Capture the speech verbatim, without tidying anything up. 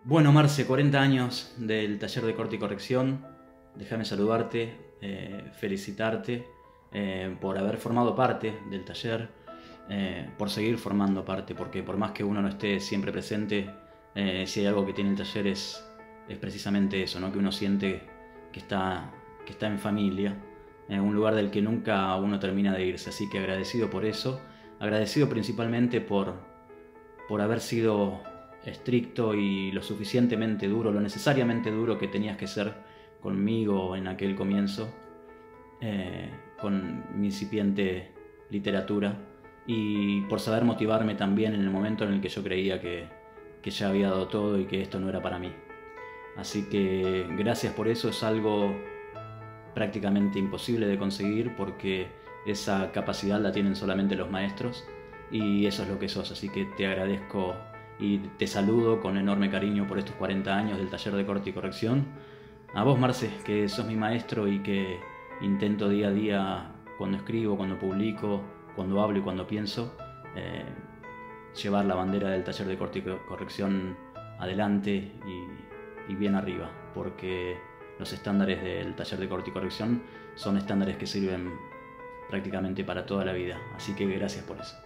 Bueno, Marce, cuarenta años del taller de corte y corrección. Déjame saludarte, eh, felicitarte eh, por haber formado parte del taller, eh, por seguir formando parte, porque por más que uno no esté siempre presente, eh, si hay algo que tiene el taller es, es precisamente eso, ¿no? Que uno siente que está, que está en familia, en un lugar del que nunca uno termina de irse. Así que agradecido por eso, agradecido principalmente por, por haber sido estricto y lo suficientemente duro, lo necesariamente duro que tenías que ser conmigo en aquel comienzo, eh, con mi incipiente literatura, y por saber motivarme también en el momento en el que yo creía que, que ya había dado todo y que esto no era para mí. Así que gracias por eso. Es algo prácticamente imposible de conseguir porque esa capacidad la tienen solamente los maestros, y eso es lo que sos. Así que te agradezco y te saludo con enorme cariño por estos cuarenta años del taller de corte y corrección. A vos, Marce, que sos mi maestro y que intento día a día, cuando escribo, cuando publico, cuando hablo y cuando pienso, eh, llevar la bandera del taller de corte y corrección adelante y, y bien arriba, porque los estándares del taller de corte y corrección son estándares que sirven prácticamente para toda la vida. Así que gracias por eso.